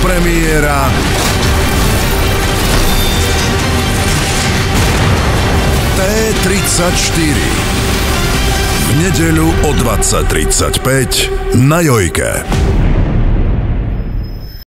premiéra T34 v nedeľu o 20:35 na Jojke.